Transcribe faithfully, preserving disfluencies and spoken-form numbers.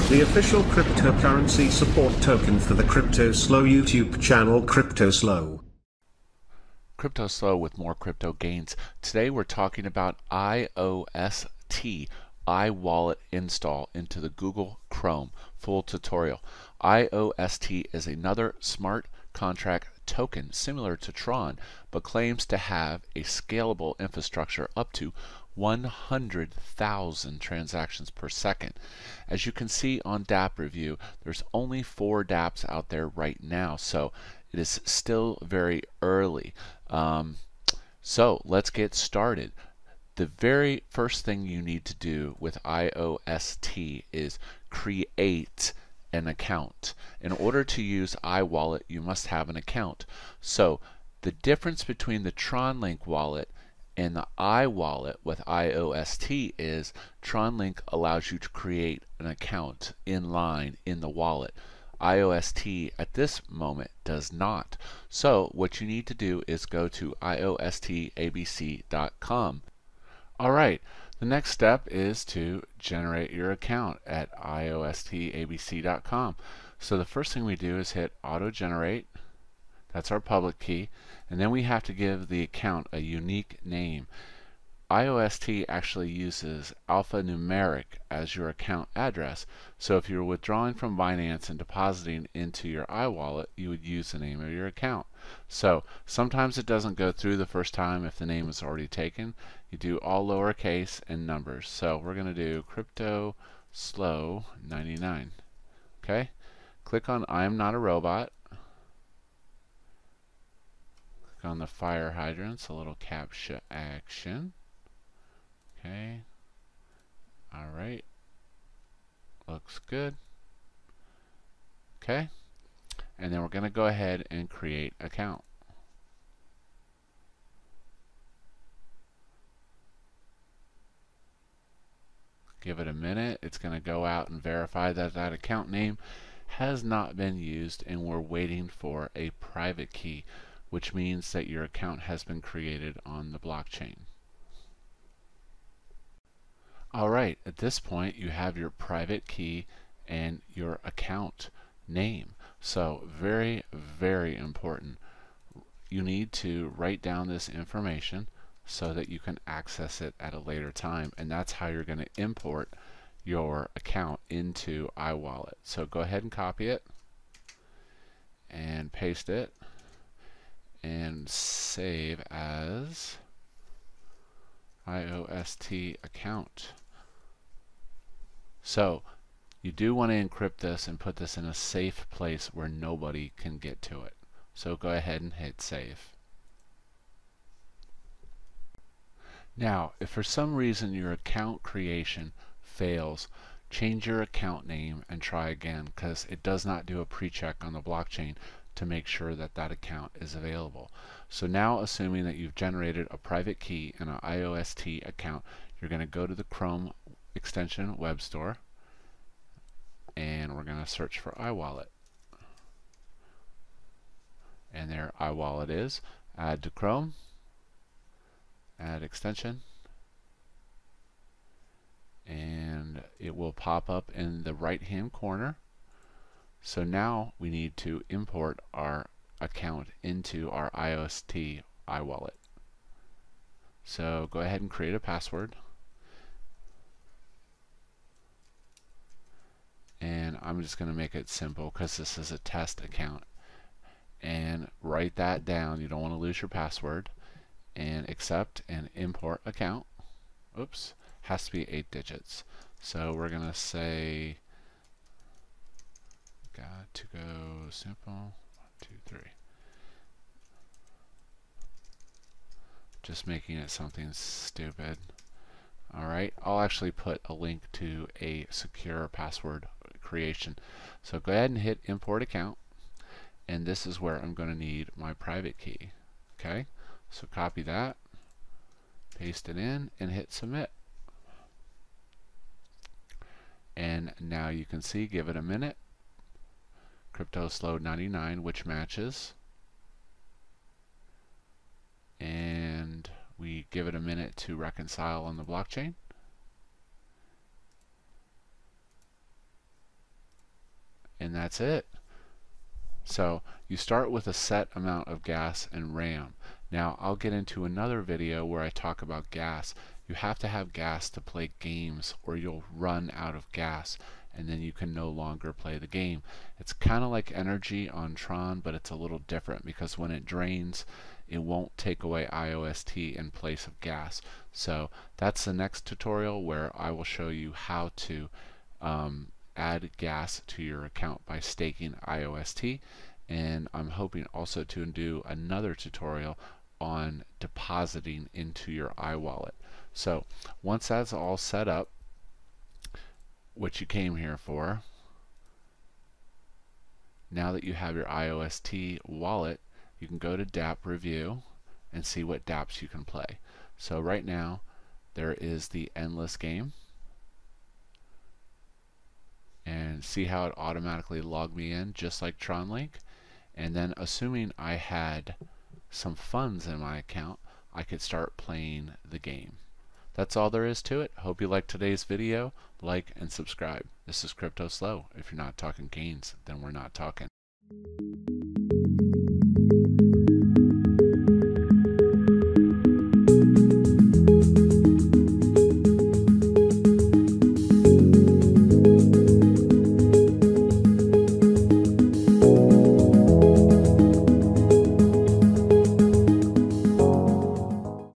the official cryptocurrency support token for the CryptoSlo YouTube channel CryptoSlo. CryptoSlo with more crypto gains. Today we're talking about I O S T, iWallet install into the Google Chrome. Full tutorial. I O S T is another smart contract token similar to Tron, but claims to have a scalable infrastructure up to one hundred thousand transactions per second. As you can see on DApp review, there's only four dApps out there right now, so it is still very early. Um, so let's get started. The very first thing you need to do with I O S T is create an account. In order to use iWallet, you must have an account. So the difference between the TronLink wallet and the iWallet with I O S T is TronLink allows you to create an account in line in the wallet. I O S T at this moment does not. So what you need to do is go to I O S T A B C dot com. Alright, the next step is to generate your account at I O S T A B C dot com. So the first thing we do is hit auto generate. That's our public key, and then we have to give the account a unique name. I O S T actually uses alphanumeric as your account address, so if you're withdrawing from Binance and depositing into your iWallet, you would use the name of your account. So sometimes it doesn't go through the first time if the name is already taken. You do all lowercase and numbers. So we're going to do CryptoSlo ninety-nine. Okay, click on I am not a robot. Click on the fire hydrants, a little CAPTCHA action. Okay, alright, looks good. Okay, and then we're going to go ahead and create account. Give it a minute. It's going to go out and verify that that account name has not been used, and we're waiting for a private key, which means that your account has been created on the blockchain. Alright, at this point you have your private key and your account name. So very, very important. You need to write down this information so that you can access it at a later time, and that's how you're going to import your account into iWallet. So go ahead and copy it and paste it and save as I O S T account. So you do want to encrypt this and put this in a safe place where nobody can get to it. So go ahead and hit save. Now, if for some reason your account creation fails, change your account name and try again, because it does not do a pre-check on the blockchain to make sure that that account is available. So now, assuming that you've generated a private key and an I O S T account, you're going to go to the Chrome extension web store, and we're going to search for iWallet. And there iWallet is. Add to Chrome, add extension, and it will pop up in the right hand corner. So now we need to import our account into our I O S T iWallet. So go ahead and create a password, and I'm just going to make it simple because this is a test account, and write that down. You don't want to lose your password, and accept and import account. Oops, has to be eight digits. So we're going to say got to go simple. One, two, three. Just making it something stupid. Alright, I'll actually put a link to a secure password creation. So go ahead and hit import account, and this is where I'm going to need my private key. Okay, so copy that, paste it in, and hit submit. And now you can see, give it a minute, CryptoSlo ninety-nine, which matches, and we give it a minute to reconcile on the blockchain. and that's it. So you start with a set amount of gas and RAM. Now I'll get into another video where I talk about gas. You have to have gas to play games or you'll run out of gas and then you can no longer play the game. It's kind of like energy on Tron, but it's a little different because when it drains it won't take away I O S T in place of gas. So that's the next tutorial where I will show you how to um, add gas to your account by staking I O S T, and I'm hoping also to do another tutorial on depositing into your iWallet. So once that's all set up, what you came here for, now that you have your I O S T wallet, you can go to DApp Review and see what dApps you can play. So right now there is the Endless game, and see how it automatically logged me in just like TronLink. And then assuming I had some funds in my account, I could start playing the game. That's all there is to it. Hope you liked today's video. Like and subscribe. This is CryptoSlo. If you're not talking gains, then we're not talking.